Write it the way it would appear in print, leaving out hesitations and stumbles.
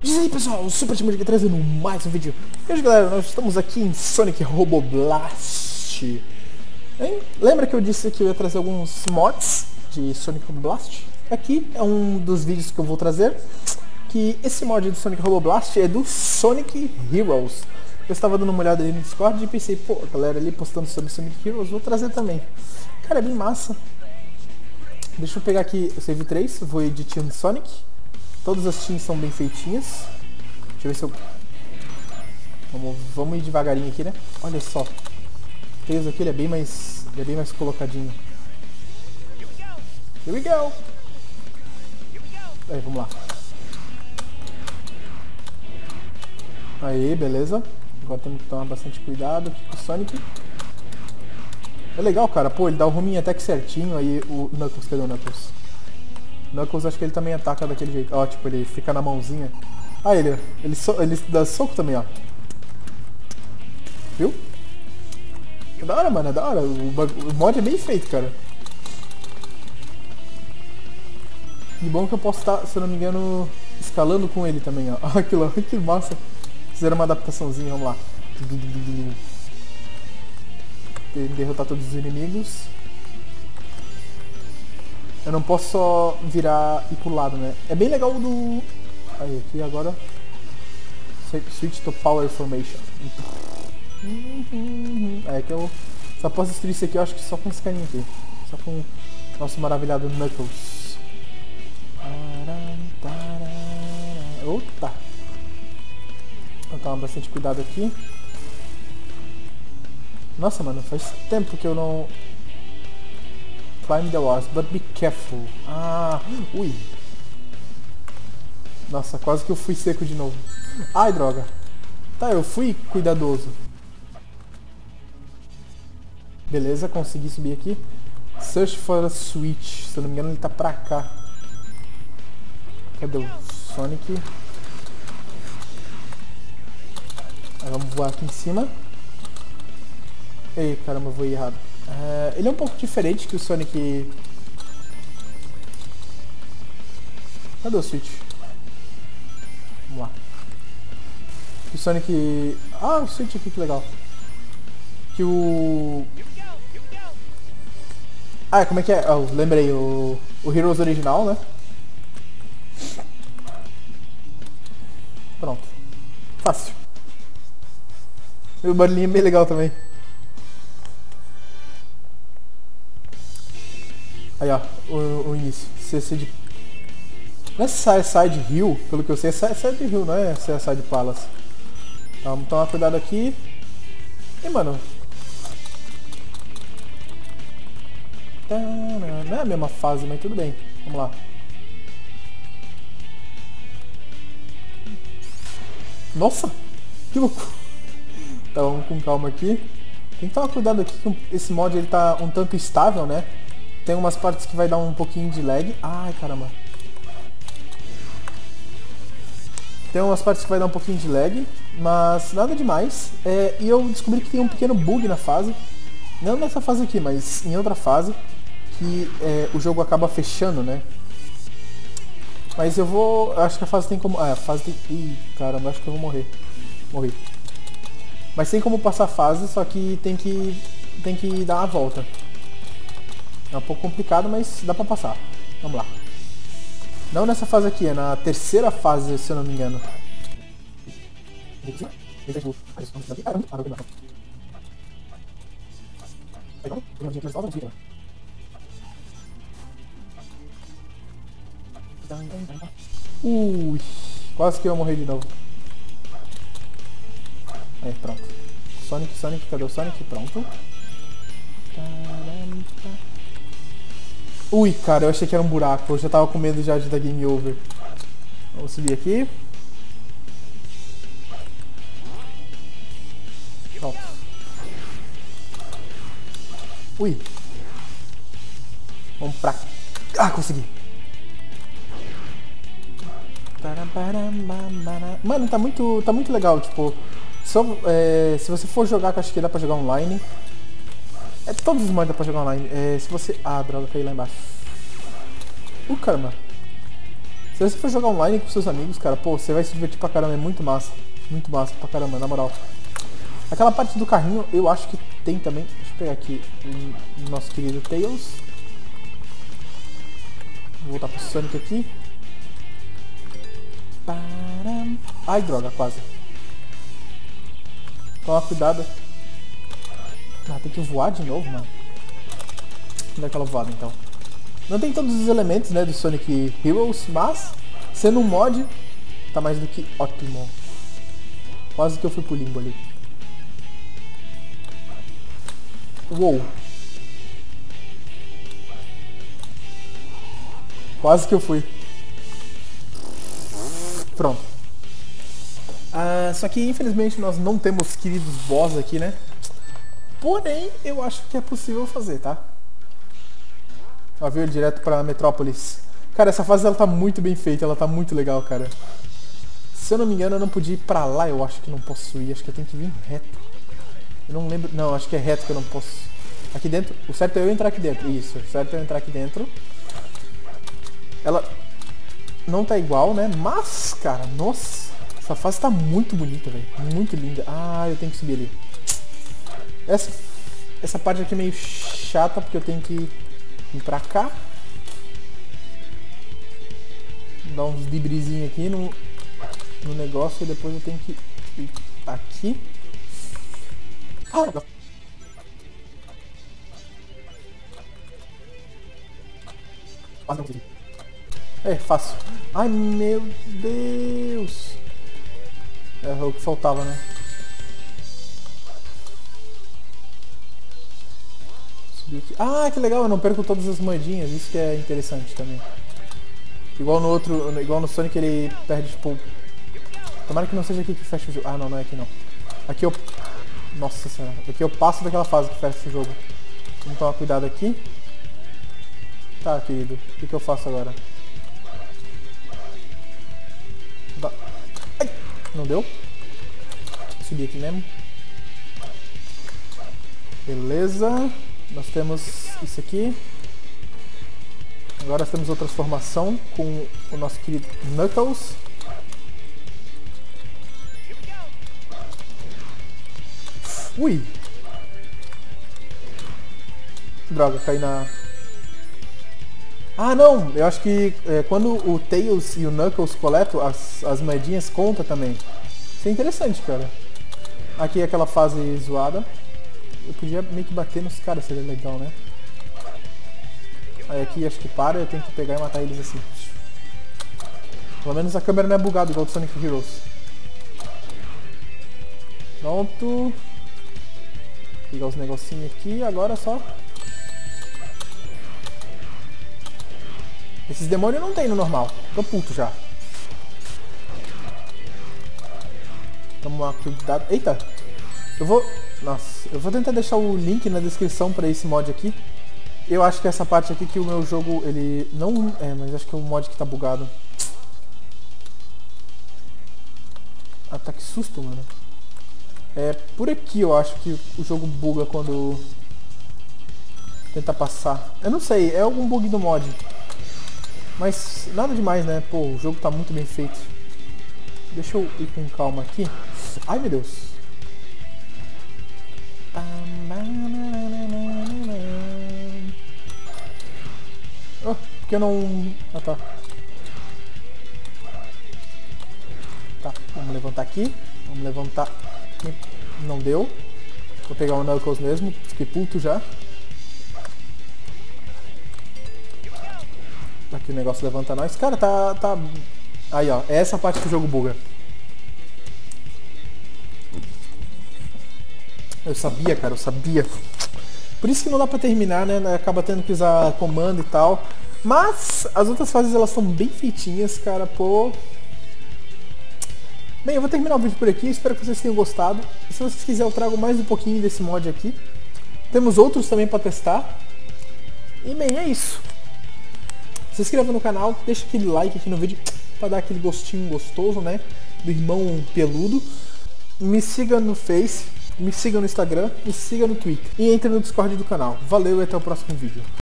E aí pessoal, o Super Time aqui trazendo mais um vídeo. E hoje galera, nós estamos aqui em Sonic Roboblast. Hein? Lembra que eu disse que eu ia trazer alguns mods de Sonic Roboblast? Aqui é um dos vídeos que eu vou trazer. Que esse mod do Sonic Roboblast é do Sonic Heroes. Eu estava dando uma olhada ali no Discord e pensei, pô, a galera ali postando sobre Sonic Heroes, vou trazer também. Cara, é bem massa. Deixa eu pegar aqui o Save 3, vou editando Sonic. Todas as teams são bem feitinhas. Deixa eu ver se eu... Vamos ir devagarinho aqui, né? Olha só. O peso aqui ele é bem mais colocadinho. Here we go! Aí, vamos lá. Aí, beleza. Agora temos que tomar bastante cuidado aqui com o Sonic. É legal, cara. Pô, ele dá o roaming até que certinho. Aí o Knuckles, cadê o Knuckles? Knuckles, acho que ele também ataca daquele jeito. Ó, tipo, ele fica na mãozinha. Ah, ele dá soco também, ó. Viu? É da hora, mano, é da hora. O mod é bem feito, cara. E bom que eu posso estar, se eu não me engano, escalando com ele também, ó. Olha aquilo, que massa. Fizeram uma adaptaçãozinha, vamos lá. Derrotar todos os inimigos. Eu não posso só virar e ir pro lado, né? É bem legal do... Aí, aqui agora... Switch to Power Formation. É que eu só posso destruir isso aqui, eu acho que só com esse carinha aqui. Só com o nosso maravilhado Knuckles. Opa! Vou tomar bastante cuidado aqui. Nossa, mano, faz tempo que eu não... Climb the walls, but be careful. Ah, ui. Nossa, quase que eu fui seco de novo. Ai, droga. Tá, eu fui cuidadoso. Beleza, consegui subir aqui. Search for a switch. Se eu não me engano, ele tá pra cá. Cadê o Sonic? Aí vamos voar aqui em cima. Ei, caramba, eu voei errado. Ele é um pouco diferente que o Sonic... Cadê o Switch? Vamos lá. O Sonic... Ah, o Switch aqui, que legal. Que o... Ah, como é que é? Oh, lembrei, o Heroes original, né? Pronto. Fácil. O barulhinho é bem legal também. Aí ó, o início. CC de... Não é Side Hill, pelo que eu sei, é Side Hill, não é Side Palace. Então, vamos tomar cuidado aqui. E mano... Não é a mesma fase, mas tudo bem. Vamos lá. Nossa! Que louco! Tá, vamos com calma aqui. Tem que tomar cuidado aqui que esse mod ele tá um tanto estável, né? Tem umas partes que vai dar um pouquinho de lag. Ai, caramba. Tem umas partes que vai dar um pouquinho de lag, mas nada demais. E eu descobri que tem um pequeno bug na fase. Não nessa fase aqui, mas em outra fase. Que o jogo acaba fechando, né? Mas eu vou... Acho que a fase tem como... Ah, a fase tem... Ih, caramba, acho que eu vou morrer. Morri. Mas tem como passar a fase, só que tem que dar uma volta. É um pouco complicado, mas dá pra passar. Vamos lá. Não nessa fase aqui, é na terceira fase, se eu não me engano. Ui, quase que eu morri de novo. Aí, pronto. Sonic, cadê o Sonic? Pronto. Ui, cara, eu achei que era um buraco. Eu já tava com medo já de dar game over. Vamos subir aqui. Pronto. Ui. Vamos pra... Ah, consegui. Mano, tá muito legal, tipo... se você for jogar, que eu acho que dá pra jogar online... todos os mods dá pra jogar online. Se você... Ah, droga, caí lá embaixo. Caramba. Se você for jogar online com seus amigos, cara, pô, você vai se divertir pra caramba, é muito massa. Muito massa pra caramba, na moral. Aquela parte do carrinho, eu acho que tem também. Deixa eu pegar aqui o nosso querido Tails. Vou voltar pro Sonic aqui. Ai, droga, quase. Toma cuidado. Ah, tem que voar de novo, mano. Vou dar aquela voada, então. Não tem todos os elementos, né, do Sonic Heroes, mas, sendo um mod, tá mais do que ótimo. Quase que eu fui pro limbo ali. Uou. Quase que eu fui. Pronto. Só que infelizmente nós não temos queridos boss aqui, né? Porém, eu acho que é possível fazer, tá? Ó, veio direto pra Metrópolis. Cara, essa fase ela tá muito bem feita, ela tá muito legal, cara. Se eu não me engano, eu não podia ir pra lá, eu acho que não posso ir. Acho que eu tenho que vir reto. Eu não lembro... Não, acho que é reto que eu não posso... Aqui dentro... O certo é eu entrar aqui dentro. Isso, o certo é eu entrar aqui dentro. Ela... Não tá igual, né? Mas, cara, nossa, essa fase tá muito bonita, velho. Muito linda. Ah, eu tenho que subir ali. Essa parte aqui é meio chata, porque eu tenho que ir pra cá. Dar uns dribrizinhos aqui no negócio e depois eu tenho que ir aqui. Ah, não consegui. É, fácil. Ai, meu Deus. É o que faltava, né? Subir aqui. Ah, que legal, eu não perco todas as moedinhas. Isso que é interessante também. Igual no outro, igual no Sonic, ele perde, tipo... Tomara que não seja aqui que fecha o jogo. Ah, não, não é aqui não. Aqui eu... Nossa senhora. Aqui eu passo daquela fase que fecha o jogo. Vamos tomar cuidado aqui. Tá, querido. O que eu faço agora? Ai, não deu? Vou subir aqui mesmo. Beleza. Nós temos isso aqui. Agora nós temos outra transformação com o nosso querido Knuckles. Ui! Droga, caí na... Ah, não! Eu acho que quando o Tails e o Knuckles coletam, as moedinhas conta também. Isso é interessante, cara. Aqui é aquela fase zoada. Eu podia meio que bater nos caras, seria legal, né? Aí aqui acho que para, eu tenho que pegar e matar eles assim. Pelo menos a câmera não é bugada igual do Sonic Heroes. Pronto. Vou pegar os negocinhos aqui, agora é só... Esses demônios não tem no normal. Tô puto já. Tomar cuidado. Eita! Eu vou... Nossa, eu vou tentar deixar o link na descrição pra esse mod aqui. Eu acho que essa parte aqui que o meu jogo, ele não... mas acho que é o mod que tá bugado. Ah, tá, que susto, mano. É por aqui eu acho que o jogo buga quando tenta passar. Eu não sei, é algum bug do mod. Mas nada demais, né? Pô, o jogo tá muito bem feito. Deixa eu ir com calma aqui. Ai, meu Deus. Oh, porque eu não... Ah, tá. Tá, vamos levantar aqui. Vamos levantar... Não deu. Vou pegar o Knuckles mesmo. Fiquei puto já. Aqui o negócio levanta nós. Cara, tá... Aí, ó. É essa parte que o jogo buga. Eu sabia, cara. Eu sabia. Por isso que não dá pra terminar, né? Acaba tendo que usar comando e tal. Mas as outras fases, elas são bem feitinhas, cara. Pô... Bem, eu vou terminar o vídeo por aqui, espero que vocês tenham gostado. E se vocês quiserem, eu trago mais um pouquinho desse mod aqui. Temos outros também para testar. E bem, é isso. Se inscreva no canal, deixa aquele like aqui no vídeo para dar aquele gostinho gostoso, né? Do irmão peludo. Me siga no Face, me siga no Instagram, me siga no Twitter. E entre no Discord do canal. Valeu e até o próximo vídeo.